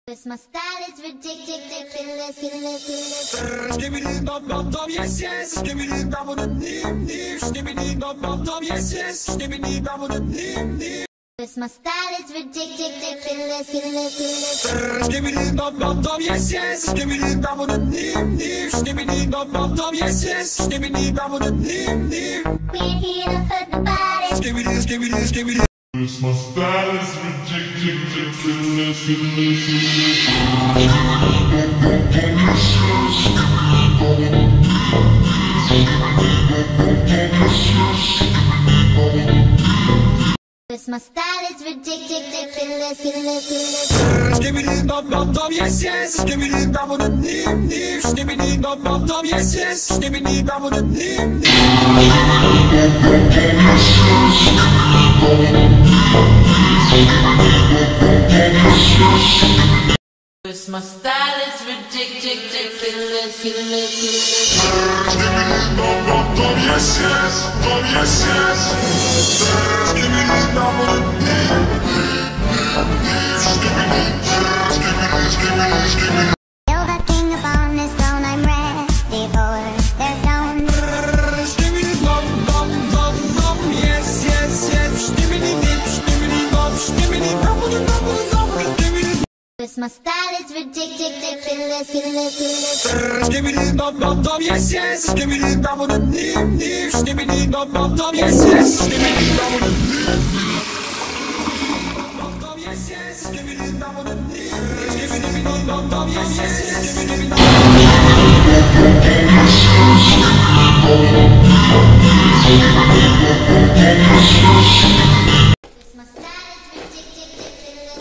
'Cause my style is ridiculous. Give me the dum dum dum, yes yes. Give me the dum dum dim dim. Give me the dum dum dum, yes yes. Give me the dum dum dim dim. 'Cause my style is ridiculous. Give me the dum dum dum, yes yes. Give me the dum dum dim dim. Give me the dum dum dum, yes yes. Give me the dum dum dim dim. We're here to hurt the body. Give me this, give me this, give me this. Cause my style is ridiculous. Cause my style is ridiculous. Give me the dum dum dum, yes yes. Give me the dum dum dim dim. Give me the dum dum dum, yes yes. Give me the dum dum dim dim. Cause my style is ridiculous. Give me the dum dum dum, yes yes. Yes yes. Give me the dum dum dim dim. You're the king upon this throne, I'm ready for their stone. Give me the dum dum dum dum, yes yes yes. Give me the dip, give me the dum, give me the dum dum dum. Give me the. Cause my style is ridiculous. Give me the dum dum dum, yes yes. Give me the dum dum dim dim. Give me the dum dum dum, yes yes. Give me the dum dum dim dim. Yes yes. Give me the dum dum dim dim. Give me the dum dum, yes yes. Give me the dum. My style is ridiculous.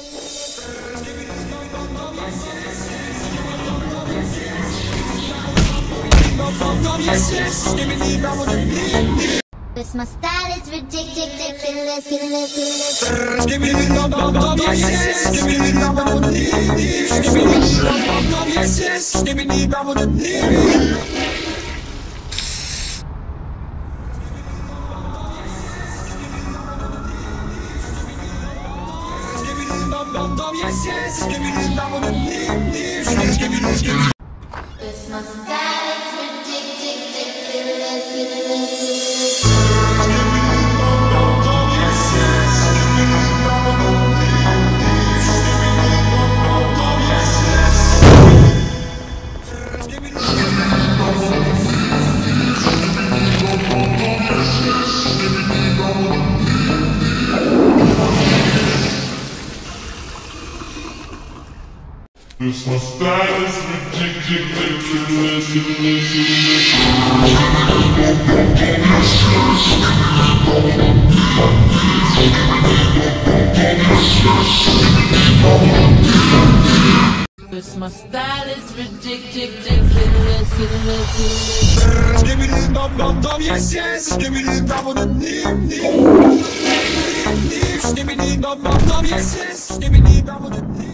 Yes yes. Give me the dum dum dim dim. Cause my style is ridiculous. Give me the dum dum dum, yes yes. Give me the dum dum dim dim. Give me the dum dum, yes yes. Give me the dum dum dim dim. Give me the dum dum dum, yes yes. Give me the dum dum dim dim. Give me this, give me. Cause my style is ridiculous. Cause my style is ridiculous. Cause my style is ridiculous. Give me the dum dum dum, yes yes. Give me the dum dum dim dim. Give me the dum dum dum, yes yes. Give me the dum dum dim.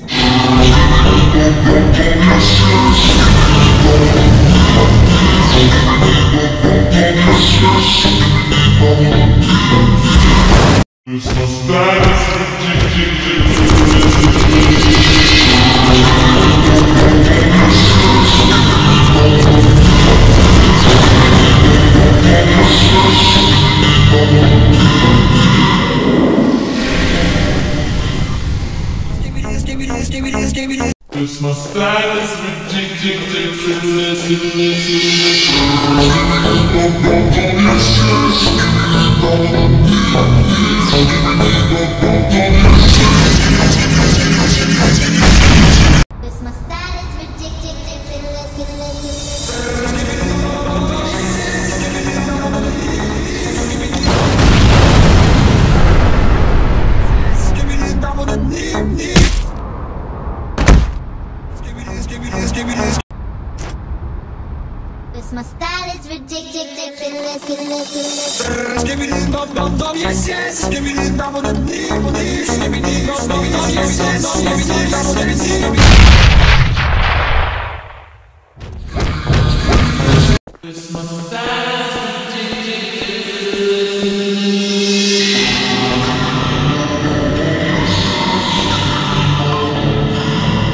Cause my style is ridiculous. Cause my style is Cause my style is ridiculous. Give me the dum dum dim dim. Give me this, give me this, give me this. Cause my style is ridiculous. Give me the dum dum dum, yes yes. Give me the dum dum dim dim. Give me the dum dum dum, yes yes. Give me the dum dum dim dim. Cause my style is ridiculous.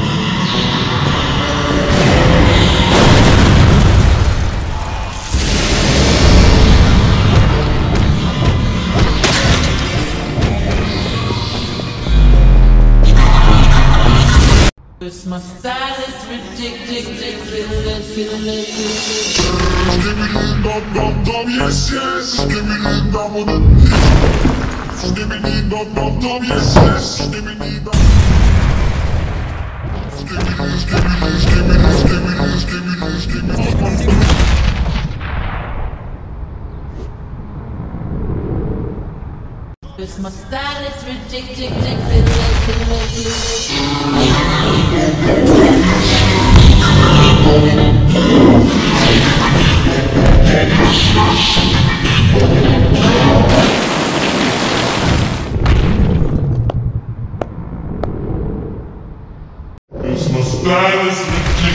This my style is ridiculous. Skibbidi dum dum dum, yes yes. Skibbidi dum dum. Skibbidi dum dum dum, yes yes. Skibbidi dum. Skibbidi skibbidi skibbidi skibbidi skibbidi skibbidi. This my style is ridiculous. It's my style is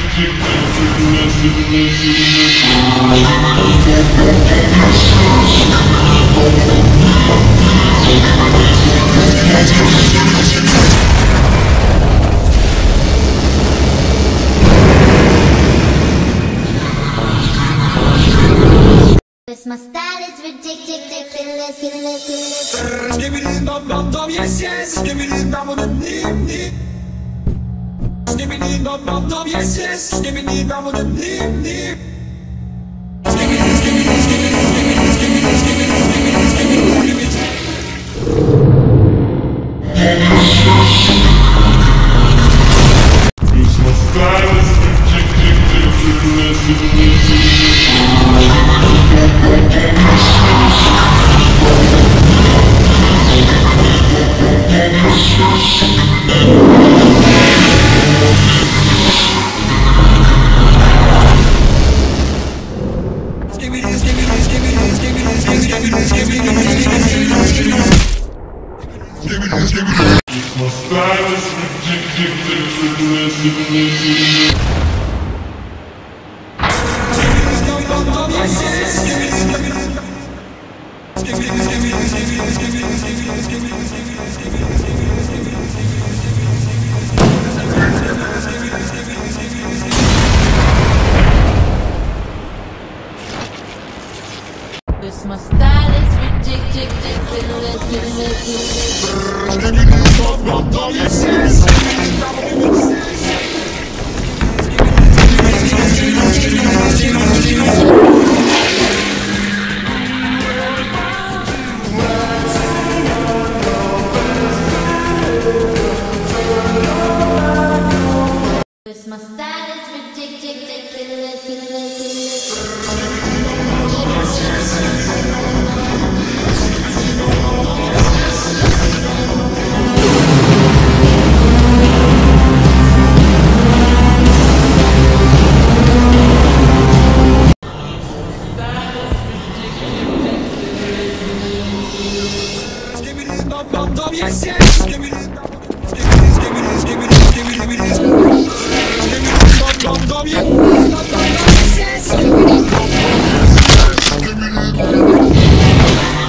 This my style is ridiculous. Skibbidi dum dum dum, yes yes. Skibbidi dum dum dim dim. Skibbidi dum dum dum, yes yes. Skibbidi dum dum dim dim. Skibbidi skibbidi skibbidi skibbidi skibbidi skibbidi skibbidi skibbidi. It's my style is This my style is ridiculous. Skibbidi dum dum dum, yes yes. This my style is ridiculous. Skibbidi dum dum dum, yes yes. Skibbidi dum skibbidi skibbidi skibbidi skibbidi skibbidi. Skibbidi dum dum dum, yes yes. Skibbidi dum dum, yes yes. Skibbidi.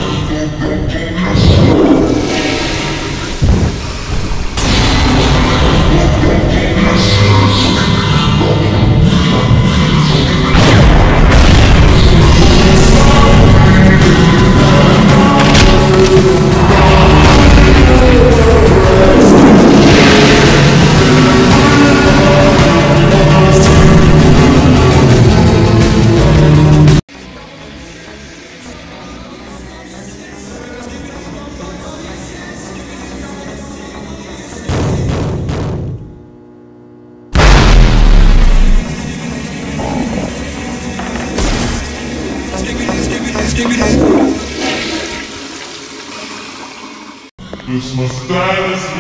It's my style is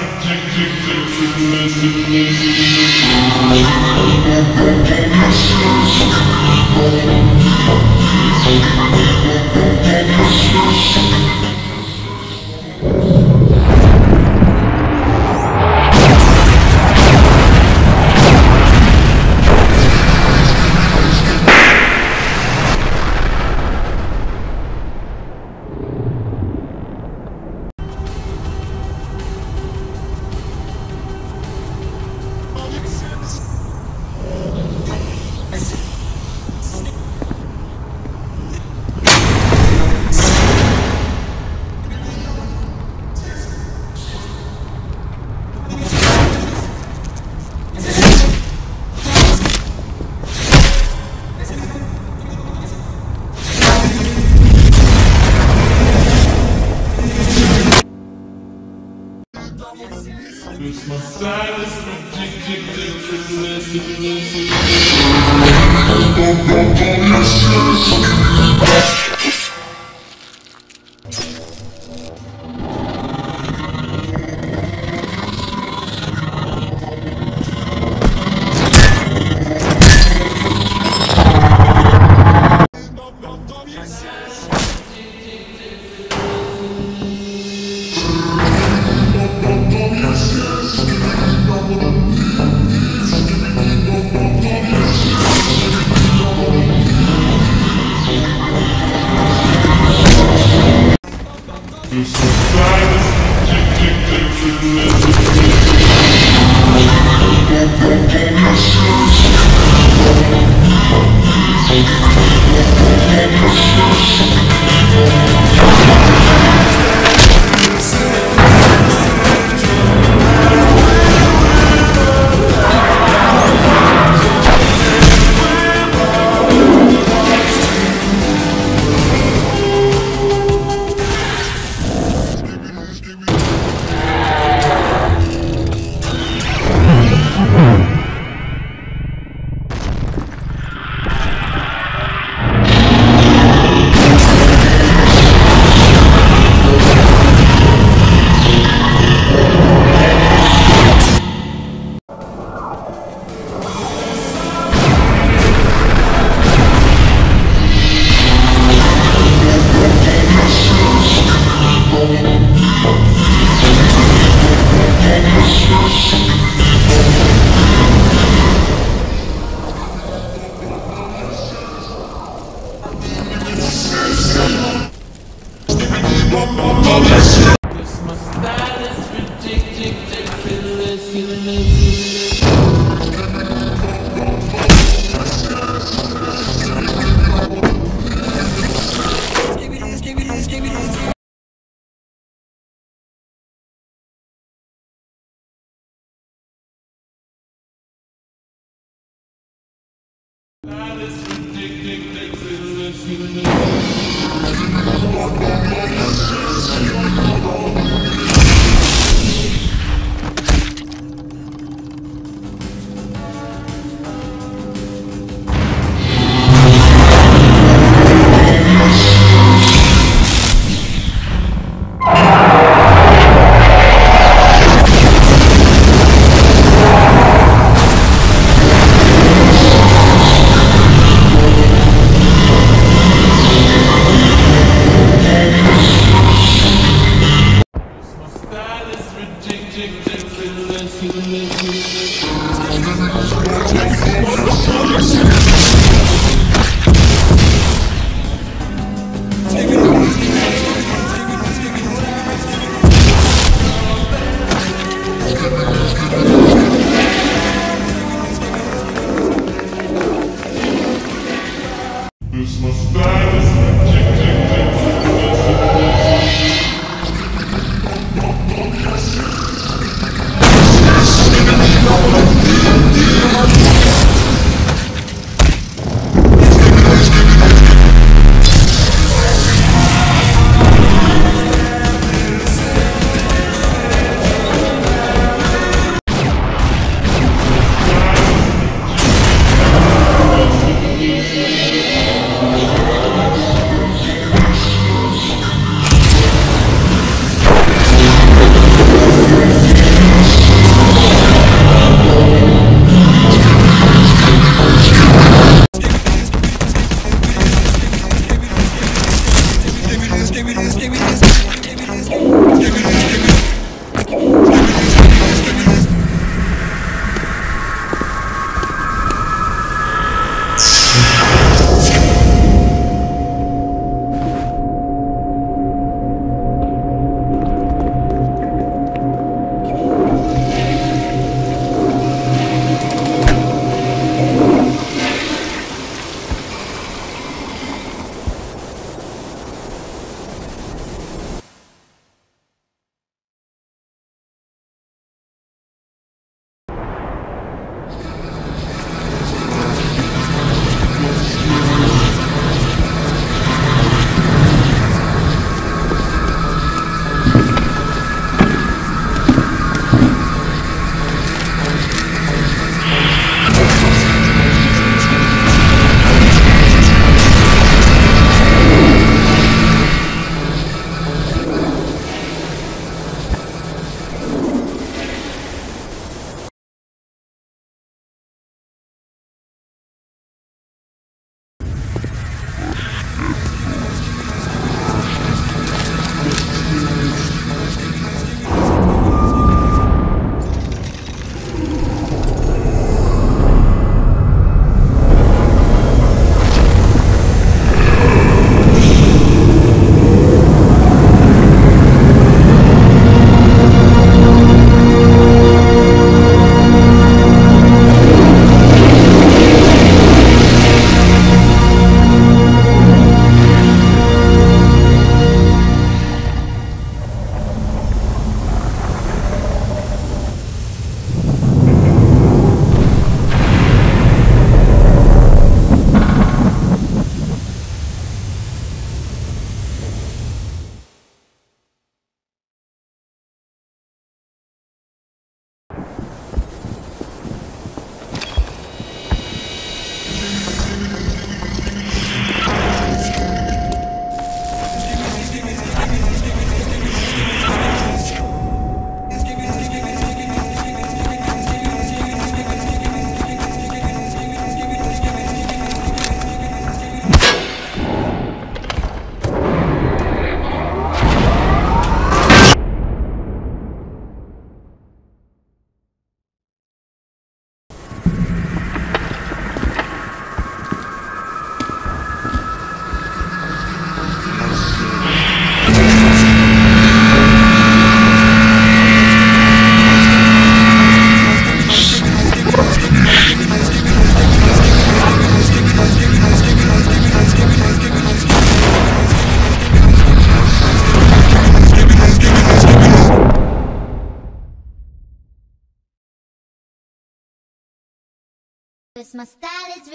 'Cause my style is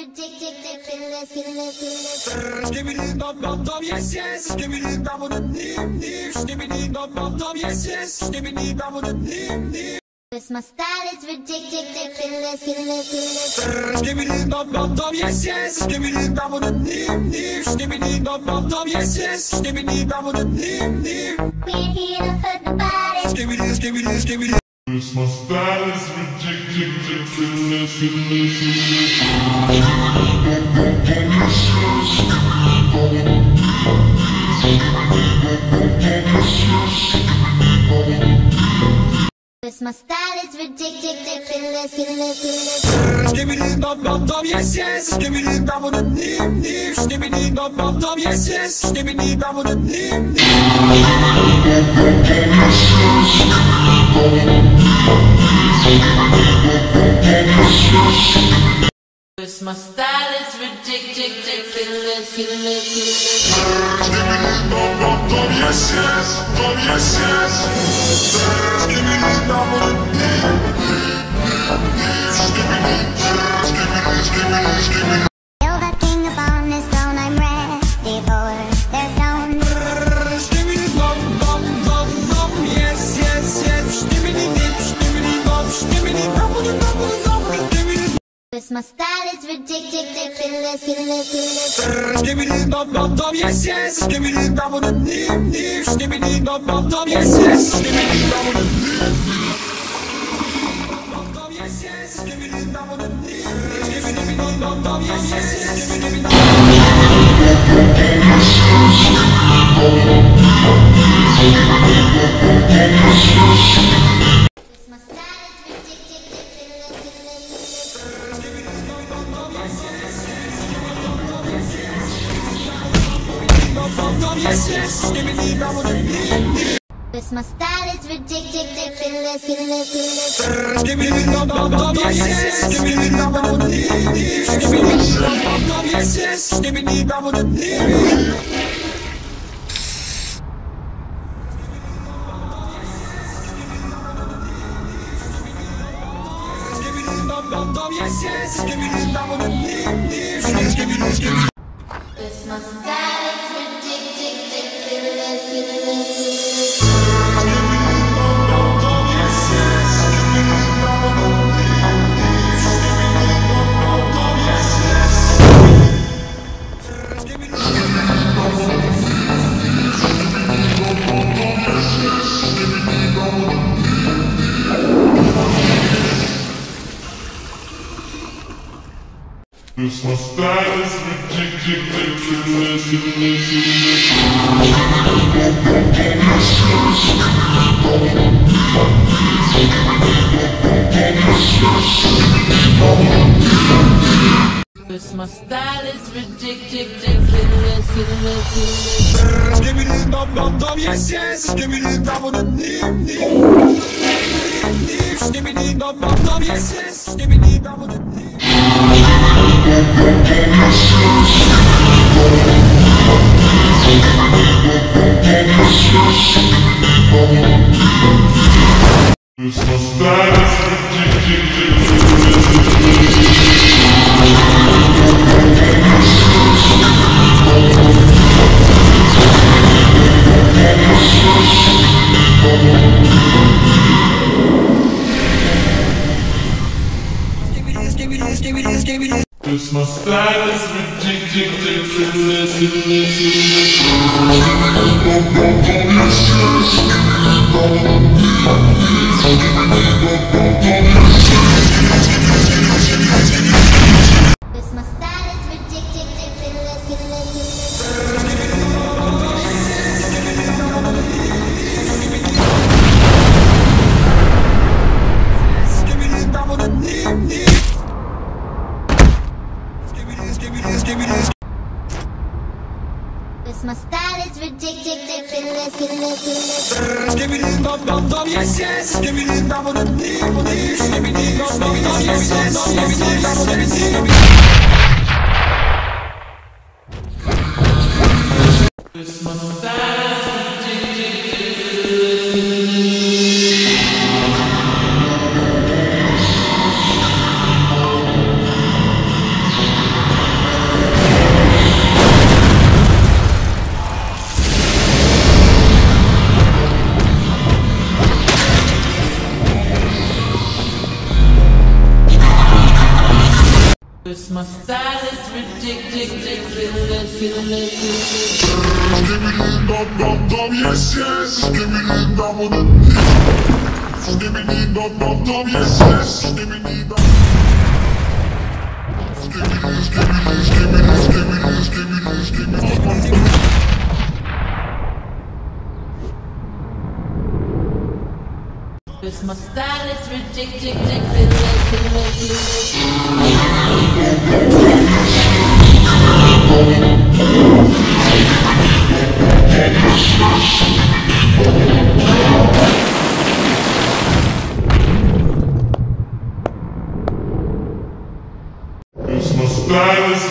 ridiculous. Give me the dum dum dum, yes yes. Give me the dum dum dim dim. Give me the dum dum dum, yes yes. Give me the dum dum dim dim. 'Cause my style is ridiculous. Give me the dum dum dum, yes yes. Give me the dum dum dim dim. Give me the dum dum dum, yes yes. Give me the dum dum dim dim. We ain't here to hurt nobody. Give me this, give me this, give me this. This my style is ridiculous. Cause my style is ridiculous. Give me the dum dum dum, yes yes. Give me the dum dum dim dim. Give me the dum dum dum, yes yes. Give me the dum dum dim dim. Cause my style is ridiculous. Give me the dum dum dum, yes yes. Dum yes yes. Give me the dum dum dim dim. Still the king upon this throne, I'm ready for their stone. Give me the dum dum dum dum, yes yes yes. Give me the dip, give me the dum, give me the double, give me the. Cause my style is ridiculous. Give me the dum dum dum, yes yes. Give me the dum dum dim dim. Give me the dum dum dum, yes yes. Give me the dum dum dim dum, yes yes. Give me the dum dum dim. Give me the dum dum, yes yes. Give me the dum. Cause my style is ridiculous. Yes yes. Give me the dum dum dim. Cause my style is ridiculous. Give me the dum dum dum, yes yes. Give me the dum dum dim dim. Give me the dum dum dum, yes yes. Give me the dum dum dim dim. Give me the dum dum dum, yes yes. Give me the dum dum dim dim. Give me this, give me. Cause my style is ridiculous. This my style is ridiculous. Cause my style is ridiculous. Give me the dum dum dum, yes yes. Give me the dum dum dim dim. Give me the dum dum dum, yes yes. Give me the dum dum dim. This my style is ridiculous. Give me this, give me this, give me this, give me this. This my style is ridiculous. Cause my style is ridiculous. Give me the dum dum dim dim. Give me this, give me this, give me this. Cause my style is ridiculous. Give me the dum dum dum, yes yes. Give me the dum dum dim dim. Give me the dum dum dum, yes yes. Give me the dum dum dim. Cause my style is ridiculous. Cause my style is ridiculous. Give me the dum dum dum, yes yes. Give me the dum dum. Give me the dum dum dum, yes yes. Give me the dum. Give me this, give me this, give me this, give me this, give me this, give me this. Cause my style is ridiculous. Cause my style is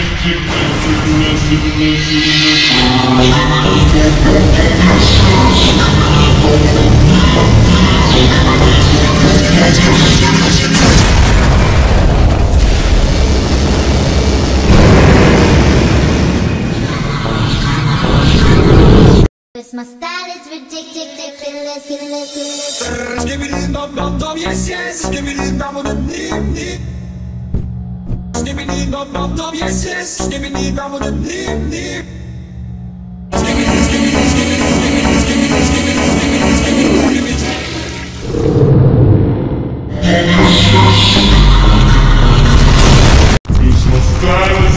Cause my style is ridiculous. Give me the dum dum dum, yes yes. Give me the dum dum dum. Give me the dum dum dum, yes yes. Give me the dum dum dum. Give me this, give me this, give me this, give me this, give me this, give me this, give me this, give me this, Cause my style is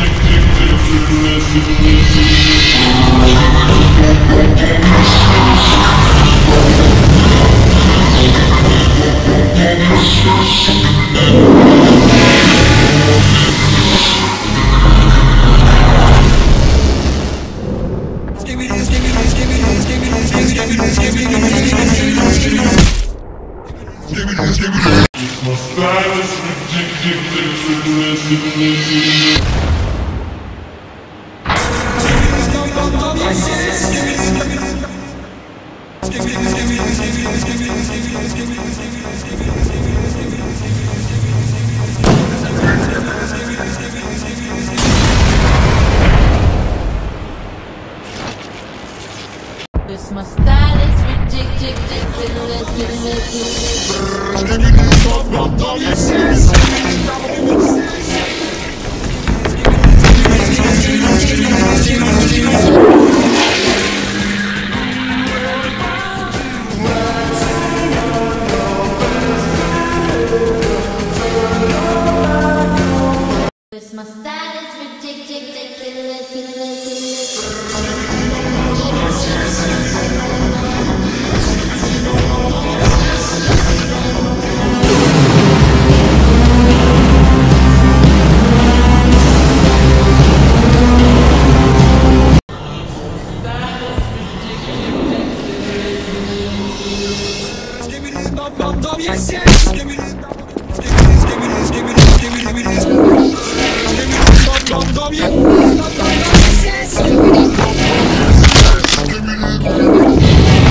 Cause my style is ridiculous. Cause my style is ridiculous. Yes, yes. Give me this, give me this, give me this, give me this, give me this. Give me this, dum dum, yes, yes. Give me this, give me this.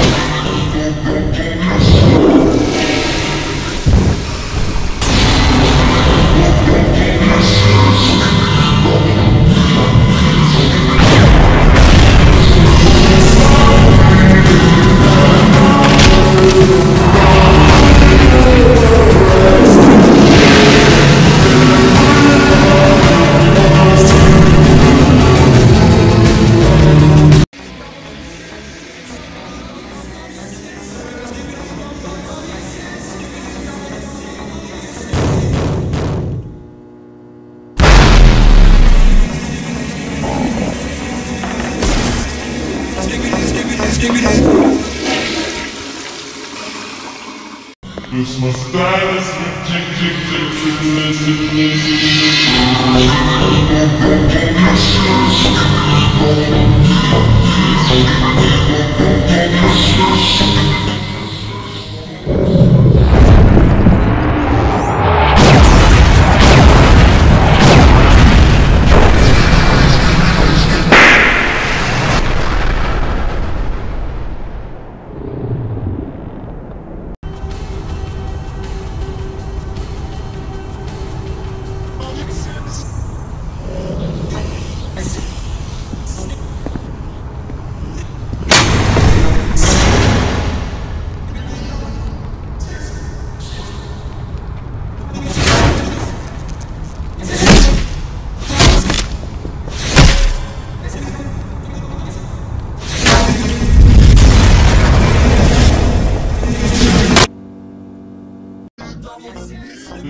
Cause my style is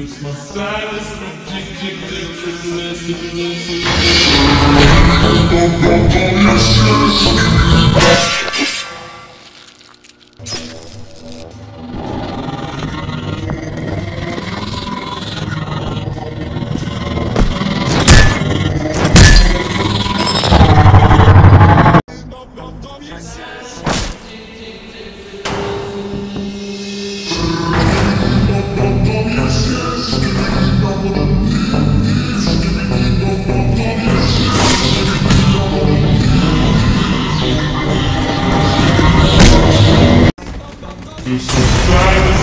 This my style is ridiculous. This my style is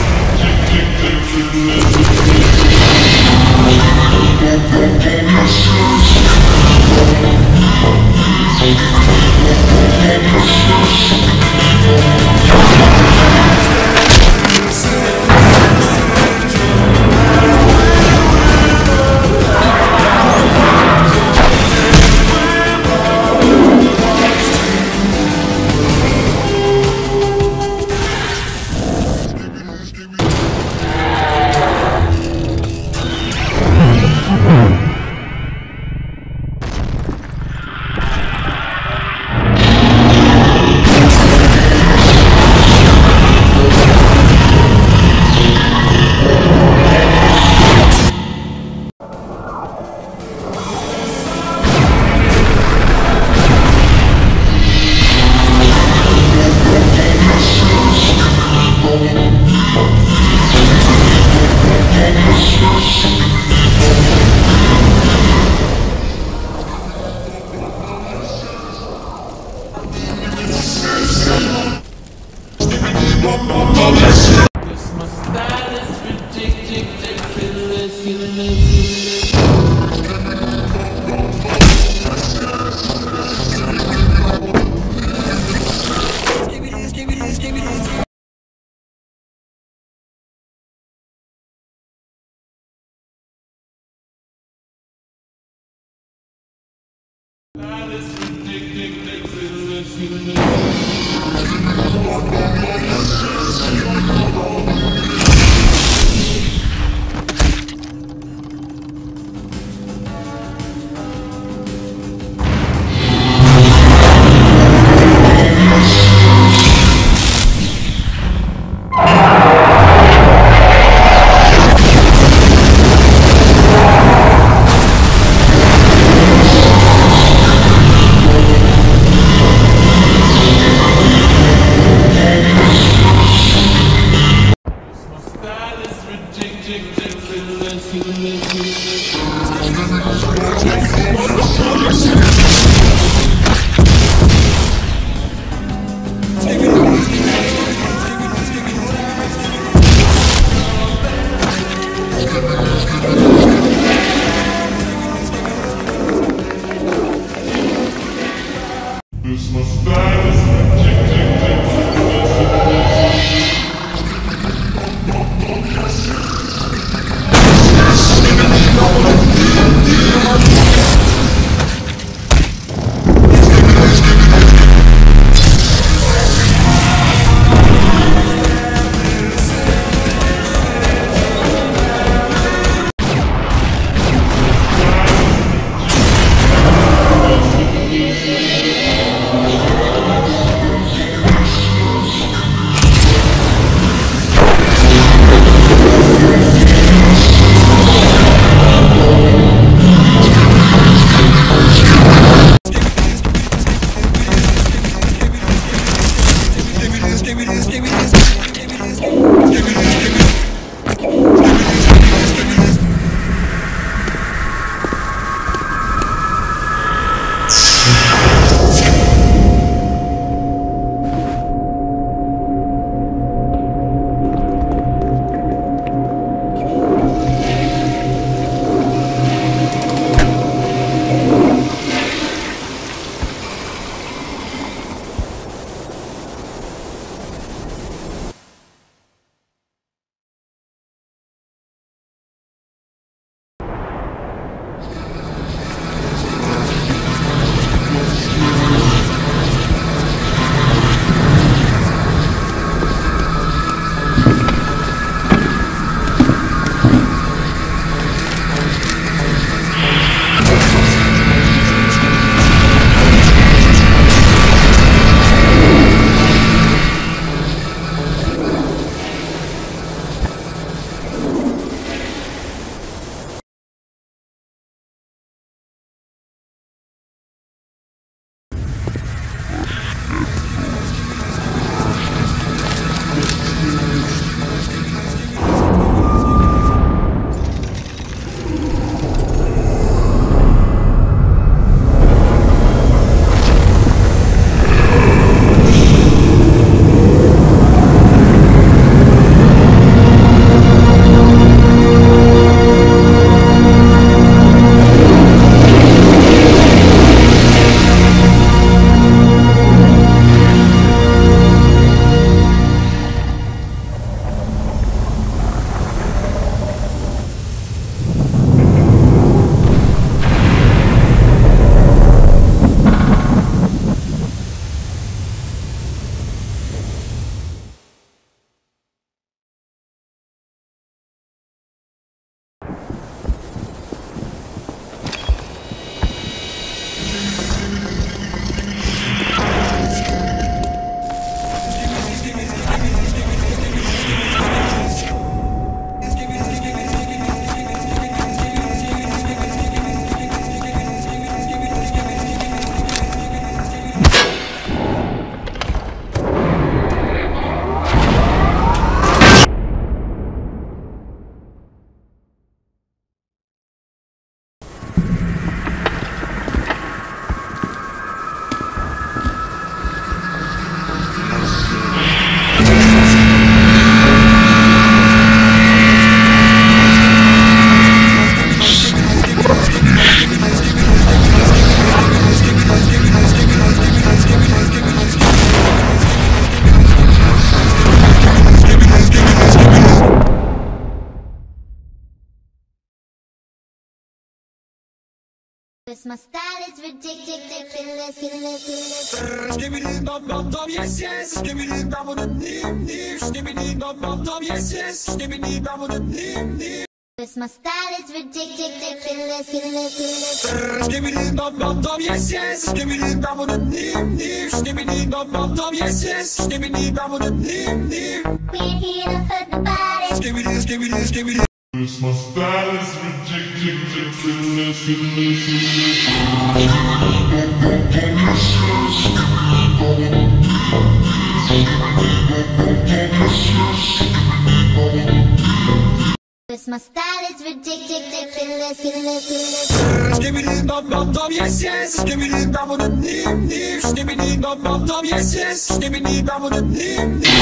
Cause my style is ridiculous. Skibbity dum dum dum, yes yes. Skibbity dum dum dim dim. Skibbity dum dum dum, yes yes. Skibbity dum dum dim dim. Cause my style is ridiculous. Skibbity dum dum dum, yes yes. Skibbity dum dum dim dim. Skibbity dum dum dum, yes yes. Skibbity dum dum dim dim. We ain't here to hurt nobody. Skibbity skibbity skibbity. This my style is ridiculous. Cause my style is ridiculous. Skibbity dum dum dum, yes yes. Skibbity dum dum dim dim. Skibbity dum dum dum, yes yes. Skibbity dum dum dim dim.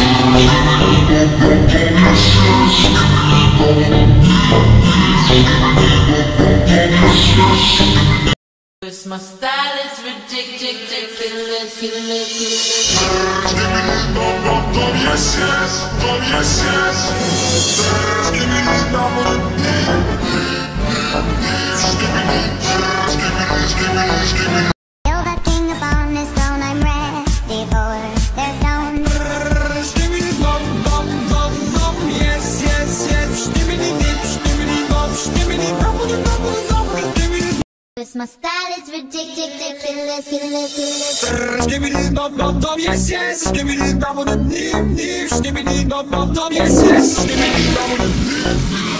Cause my style is ridiculous. Skibbity dum dum dum, yes yes. Dum yes yes. Skibbity dum dum dim dim. Skibbity skibbity. You're the king upon this throne. I'm ready for their stone. Skibbity dum dum dum dum, yes yes yes. Skibbity dip, skibbity dum, skibbity dum dum dum dum. Skibbity. Cause my style is ridiculous. Skibbity dum dum dum, yes yes. Skibbity dum dum dim dim. Skibbity dum dum dum, yes yes. Skibbity dum dum dim dim.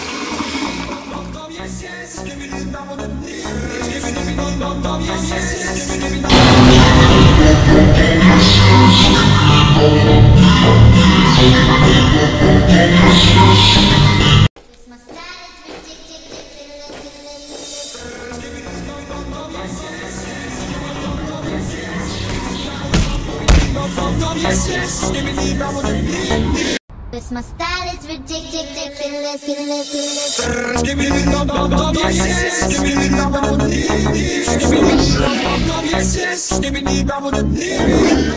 Yes yes. Skibbity dum dum dim dim. Skibbity dum dum, yes yes. Skibbity dum My style yes yes. Skibbity dum dum dim dim. Cause my style is ridiculous. Skibbity dum dum dum, yes yes. Skibbity dum dum dim dim. Skibbity dum dum, yes yes. Skibbity dum dum dim dim.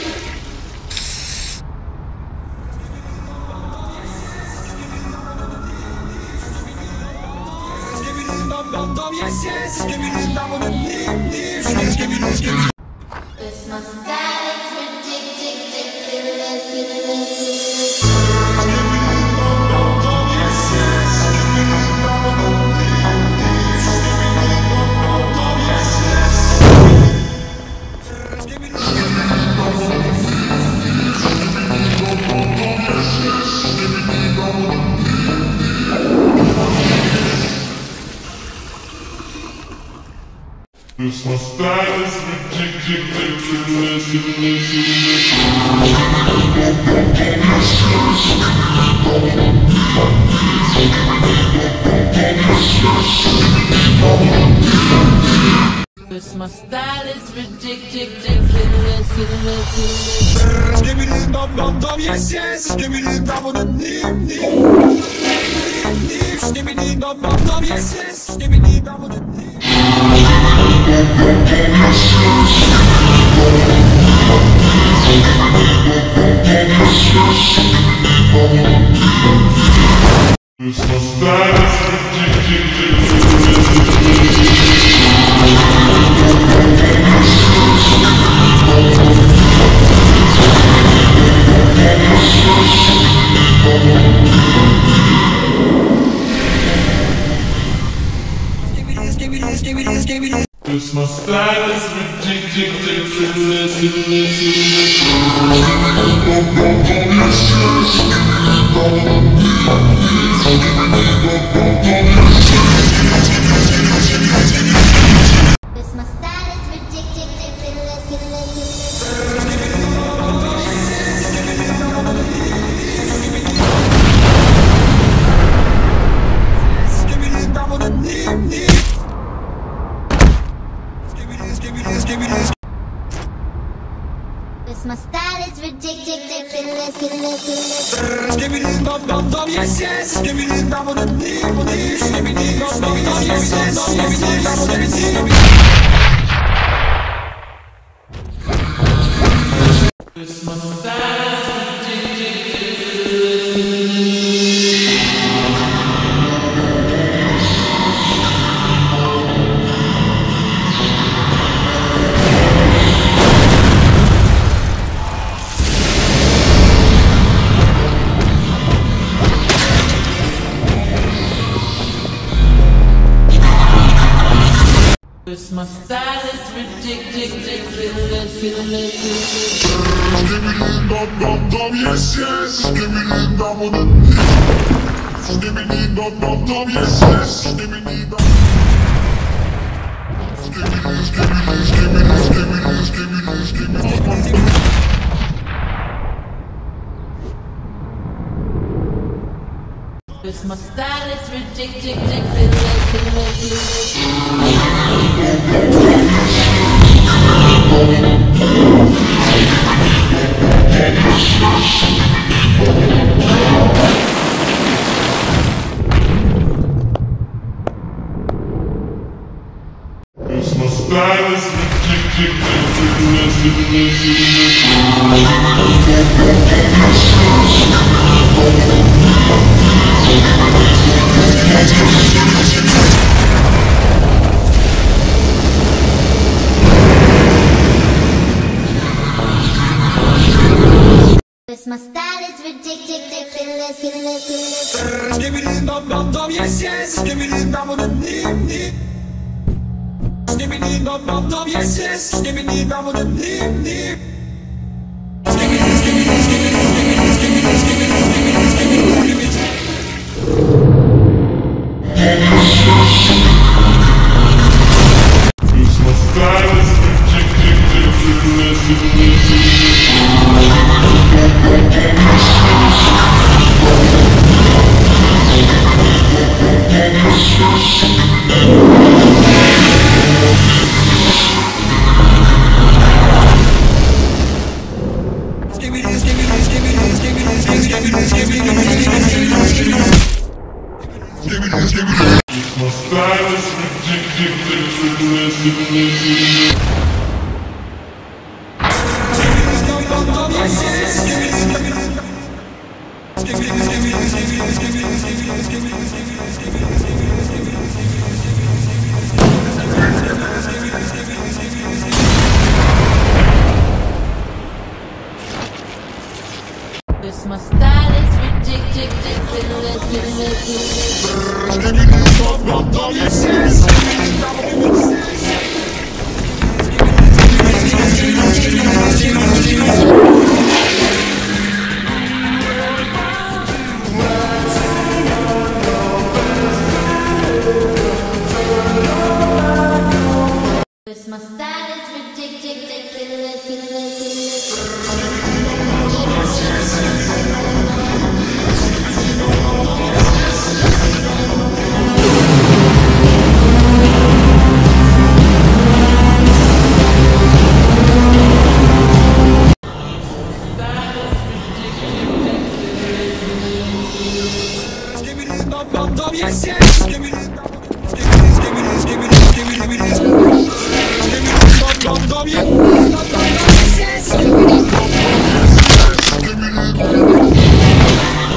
Skibbity dum dum dum, yes yes. Skibbity dum dum dim dim. Skibbity skibbity. Cause my style is ridiculous. This my style is ridiculous. Cause my style is ridiculous. Skibbity dum dum dum, yes yes. Skibbity dum dum dim dim. Skibbity dum dum dum, yes yes. Skibbity dum dum dim. This my style is ridiculous. This my style is Cause my style is ridiculous. Skibbity dum dum dim dim. Cause my style is ridiculous. Skibbity dum dum dum, yes yes. Skibbity dum dum dim dim. Skibbity dum dum dum, yes yes. Skibbity dum dum dim dim. Cause my style is Cause my style is ridiculous. Skibbity dum dum dum, yes yes. Skibbity dum dum. Skibbity dum dum dum, yes yes. Skibbity dum. Skibbity skibbity skibbity skibbity skibbity skibbity. Cause my style is ridiculous. Cause my style is Cause my style is ridiculous. Skibbity dum dum dum, yes yes. Skibbity dum dum dim dim. Skibbity dum dum dum, yes yes. Skibbity dum dum dim dim. Skibbity skibbity skibbity skibbity skibbity skibbity skibbity skibbity. Cause my style is Skibbity skibbity skibbity skibbity skibbity skibbity skibbity. my style is ridiculous. Dum dum dum, yes yes. Skibbity skibbity. Skibbity skibbity skibbity skibbity skibbity skibbity skibbity. Cause my style is ridiculous. Skibbity dum dum dum, yes yes. Skibbity dum dum yes yes. Cause my style is ridiculous. Skibbity dum dum dum, yes yes. Skibbity dum dum. Skibbity skibbity skibbity skibbity skibbity. Skibbity dum dum dum, yes dum dum dum, yes yes. Skibbity dum dum. Skibbity dum dum.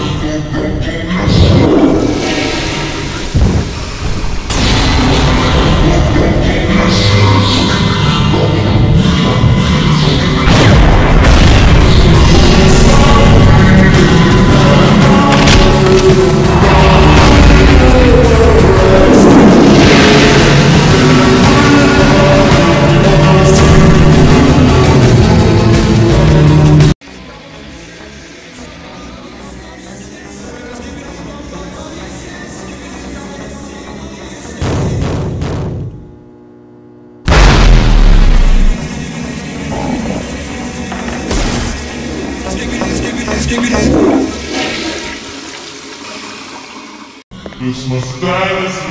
Cause my style is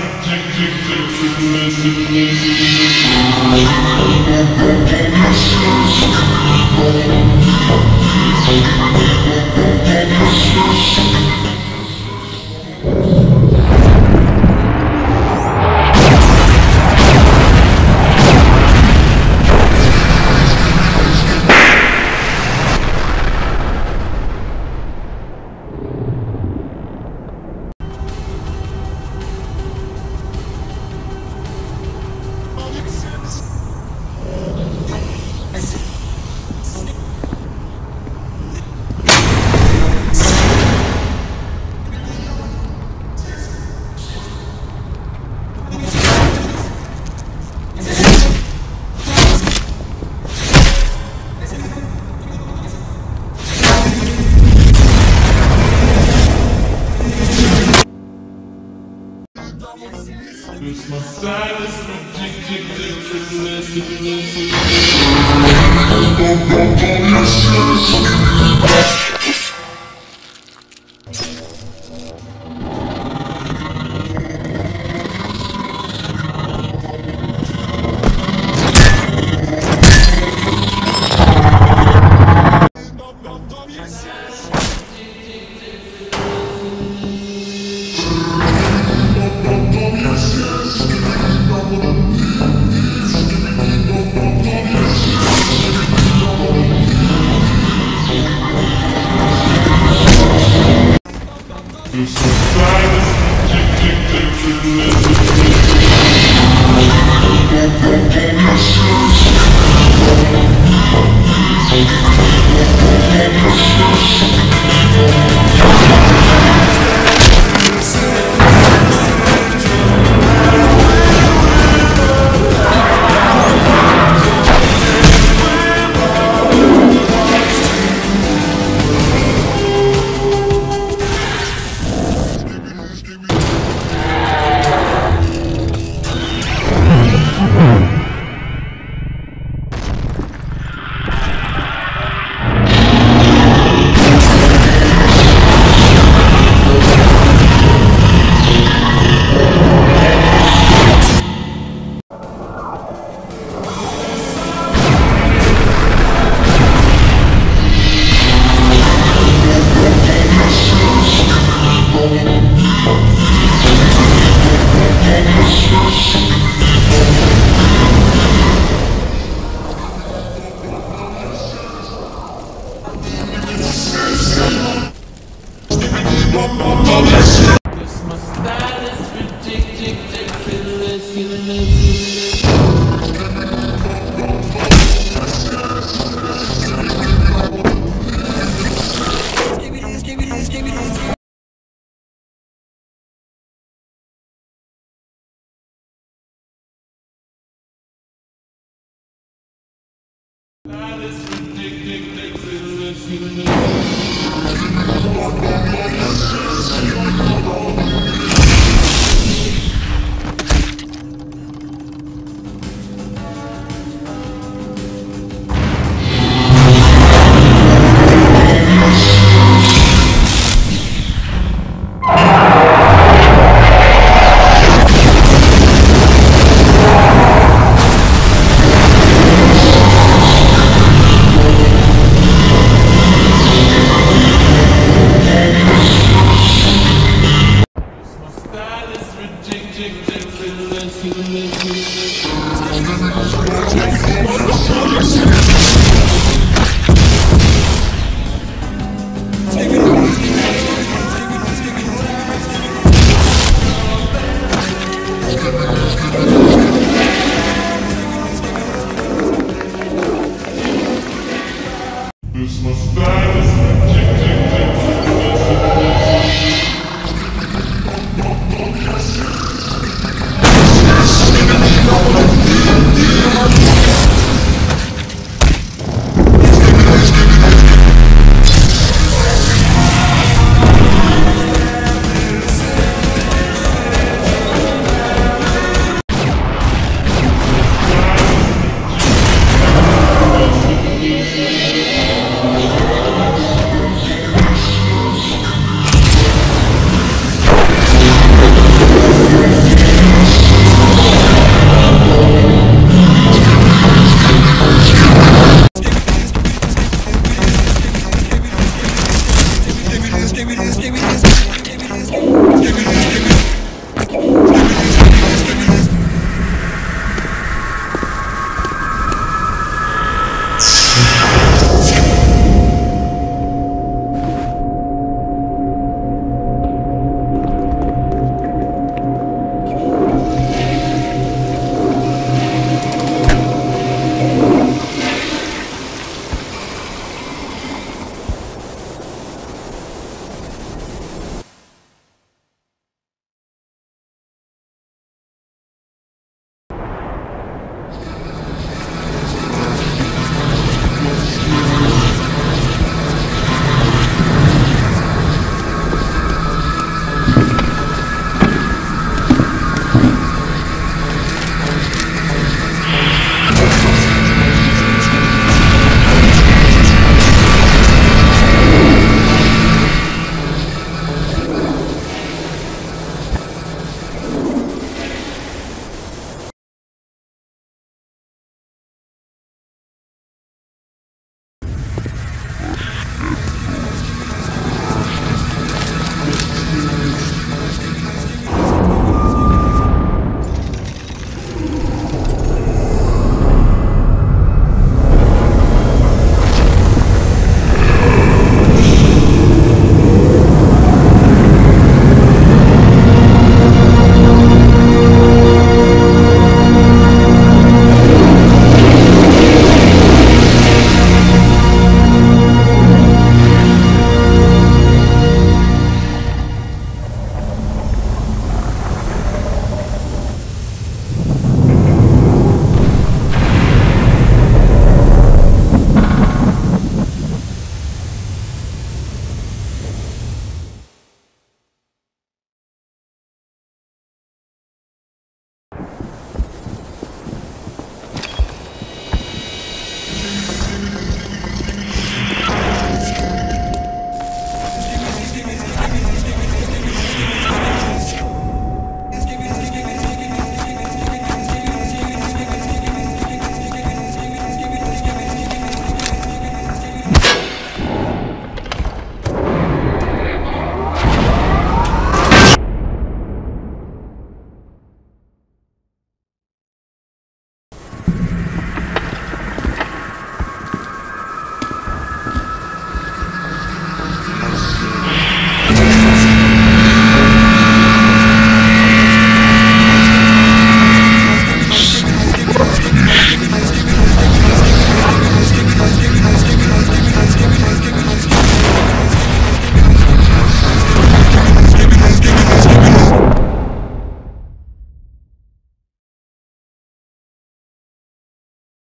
It's my style is ridiculous. It's my style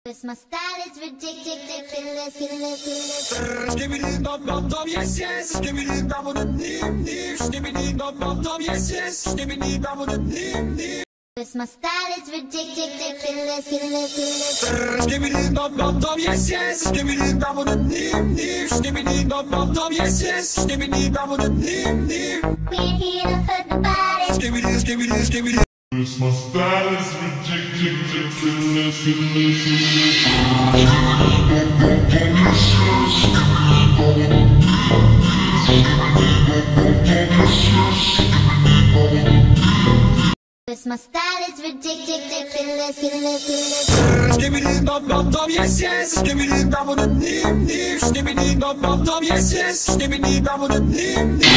Cause my style is ridiculous. Skibbity dum dum dum, yes yes. Skibbity dum dum dim dim. Skibbity dum dum dum, yes yes. Skibbity dum dum dim dim. Cause my style is ridiculous. Skibbity dum dum dum, yes yes. Skibbity dum dum dim dim. Skibbity dum dum dum, yes yes. Skibbity dum dum dim dim. We're here to hurt the body. Skibbity skibbity skibbity. This my style is ridiculous. Cause my style is ridiculous. Skibbity dum dum dum, yes yes. Skibbity dum dum dim dim. Skibbity dum dum dum, yes yes. Skibbity dum dum dim dim.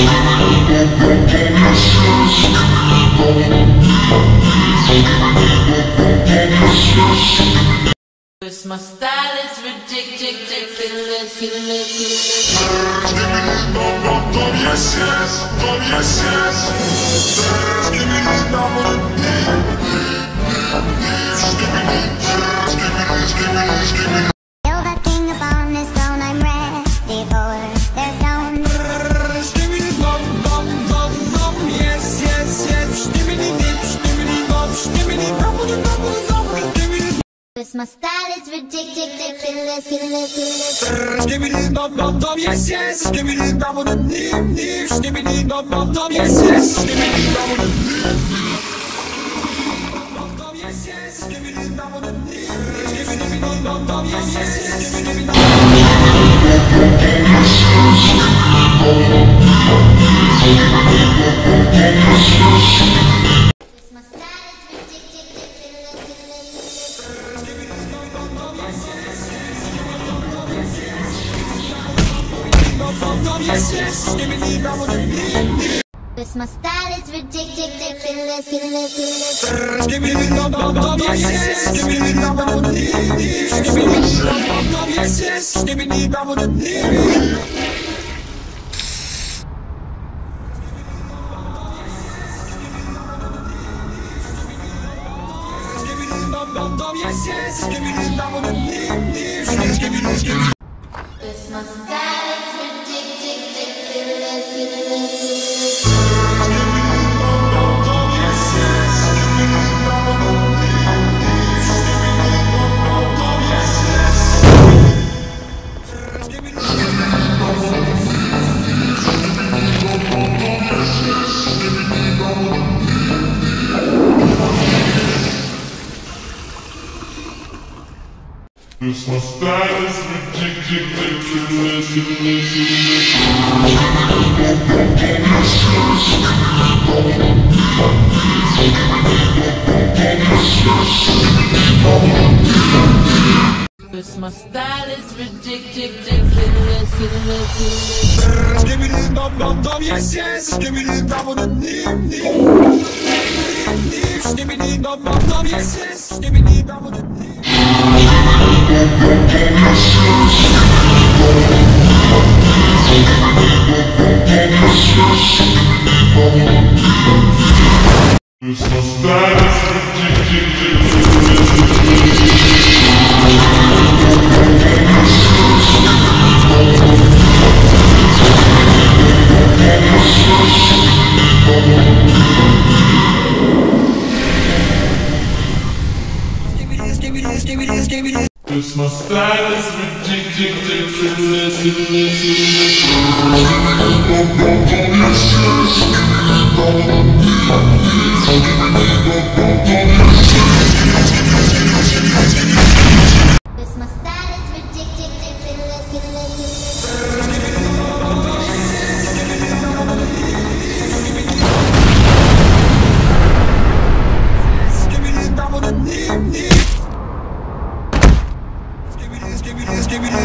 Cause my style is ridiculous. Skibbity dum dum dum, yes yes. Yes yes. Skibbity dum dum dim dim. Skibbity skibbity skibbity. You're the king upon this throne. I'm ready for their stone. Skibbity dum dum dum dum, yes yes yes. Skibbity dip, skibbity dum, skibbity dum dum dum dum. Skibbity Cause my style is ridiculous. skibbity dum dum dum, yes yes. Skibbity dum dum dim dim. Skibbity dum dum dum, yes yes. Skibbity dum dum dim dum, yes yes. Skibbity dum dum dim. Skibbity dum dum dum, yes yes. Skibbity dum Cause my style is ridiculous. yes yes. Skibbity dum dum dim. Cause my style is ridiculous. Skibbity dum dum dum, yes yes. Skibbity dum dum dim dim. Skibbity dum dum dum, yes yes. Skibbity dum dum dim. Skibbity dum dum dum, yes yes. Skibbity dum dum dim dim. Skibbity skibbity. Cause my style is ridiculous. This my style is ridiculous. Cause my style is ridiculous. Skibbity dum dum dum, yes yes. Skibbity dum dum dim dim. Skibbity dum dum dum, yes yes. Skibbity dum dum dim. This my style is This my style is Cause my style is ridiculous. Skibbity dum dum dim dim. Skibbity skibbity skibbity.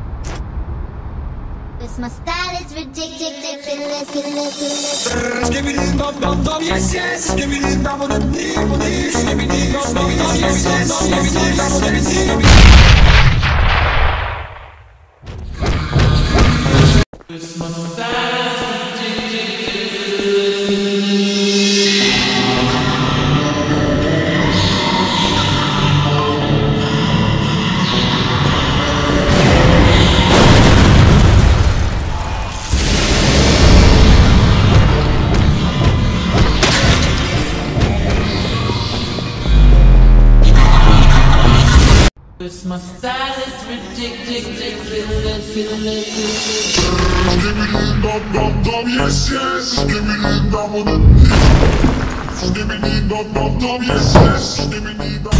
Cause my style is ridiculous. Skibbity dum dum dum, yes yes. Skibbity dum dum dim dim. Skibbity dum dum dum, yes yes. Skibbity dum dum dim. Cause my style is ridiculous. This my style is ridiculous. Skibbity dum dum dum, yes yes. Skibbity dum dum. Skibbity dum dum dum, yes yes. Skibbity dum.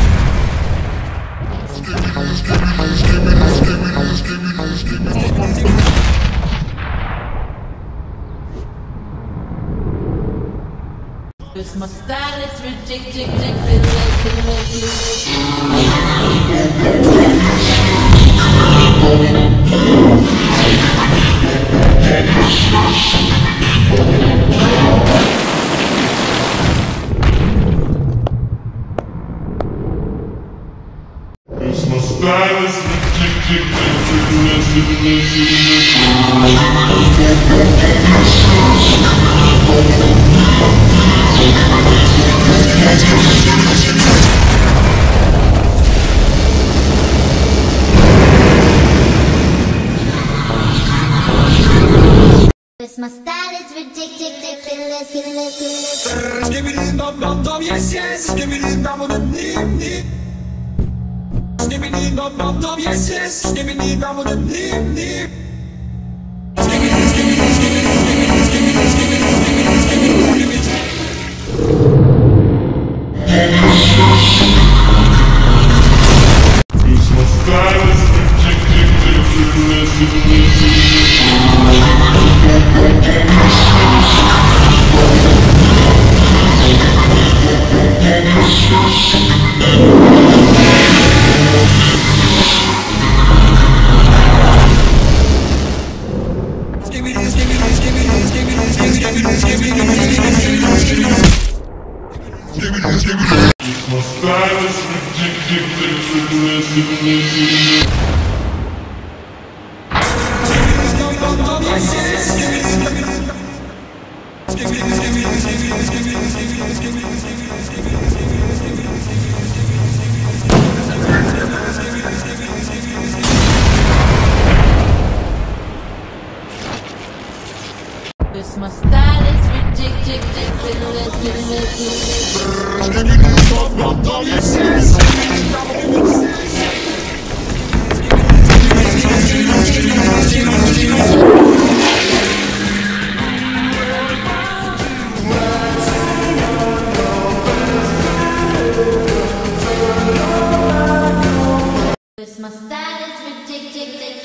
Skibbity skibbity skibbity skibbity skibbity skibbity. This my style is ridiculous. It's my style is This my style is ridiculous. Skibbity dum dum dum, yes yes. Skibbity dum dum dim dim. Skibbity dum dum dum, yes yes. Skibbity dum dum dim dim. Skibbity skibbity skibbity skibbity skibbity skibbity skibbity skibbity skibbity. It's my style is This my style is ridiculous. Skibbity dum dum dum, yes yes. This my style is ridiculous.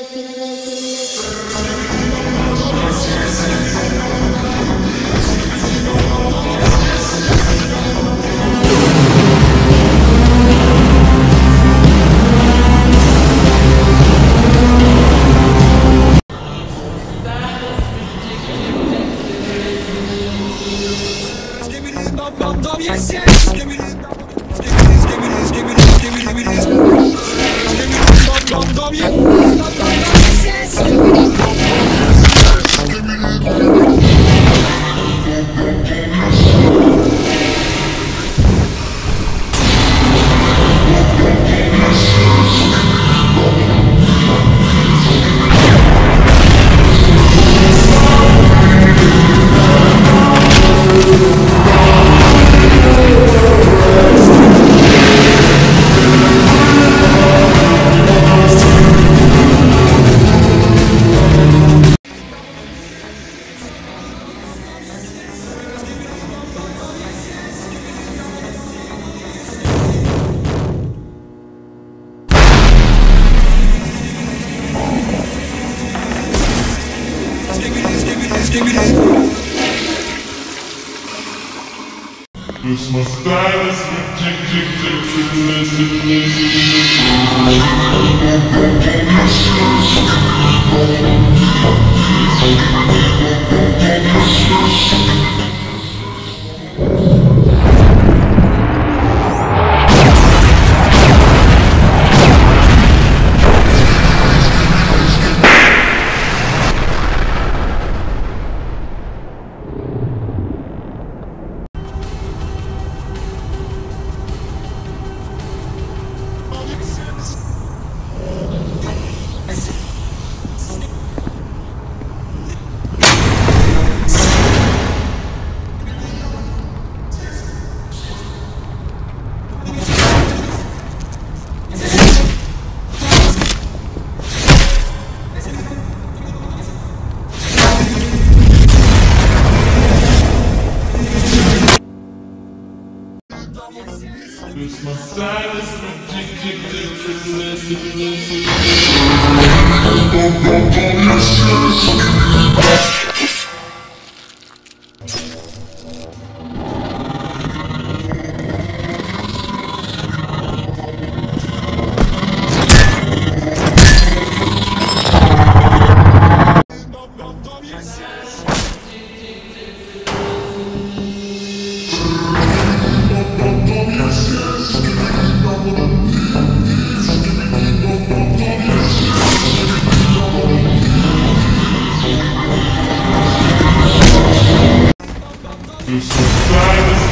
Skibbity dum dum dum, yes yes. Skibbity dum skibbity skibbity skibbity skibbity skibbity. Skibbity dum dum dum, yes yes. Skibbity dum dum, yes yes. Skibbity. It's my style is Cause my style is ridiculous. Cause my style is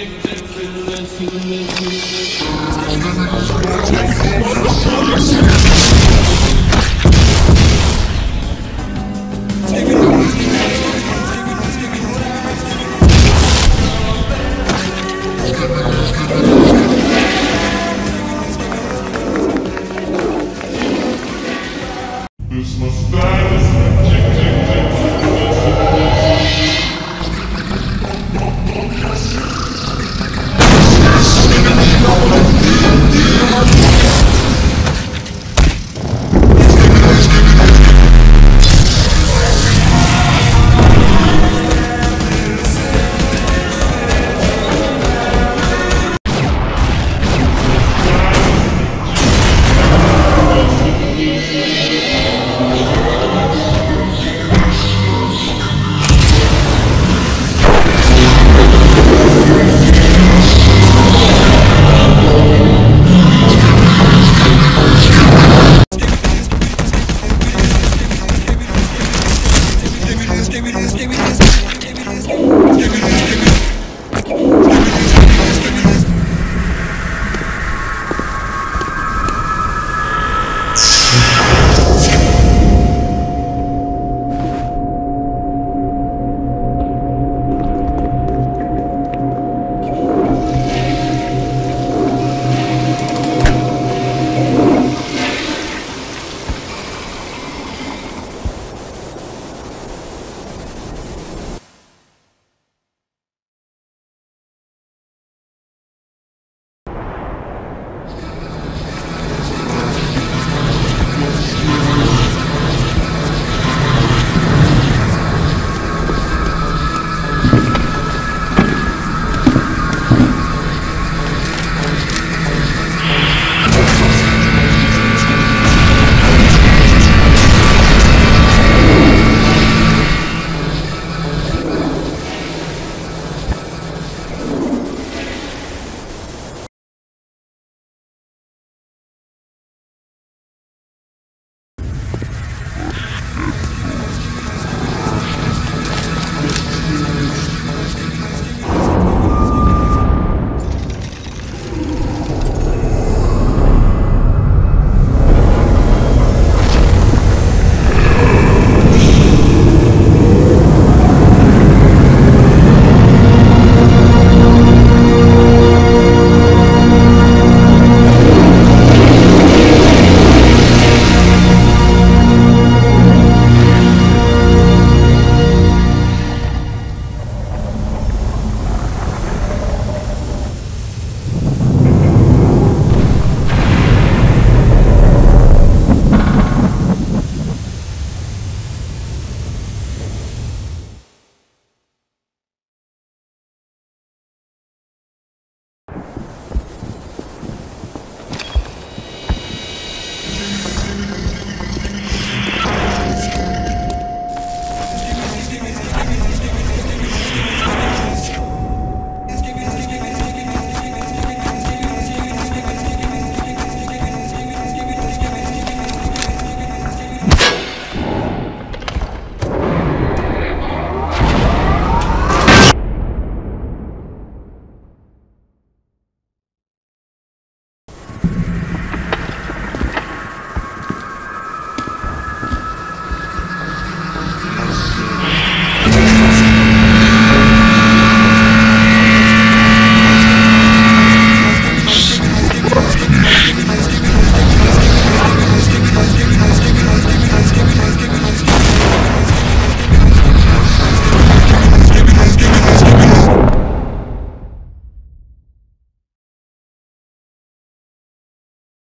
Ridiculous.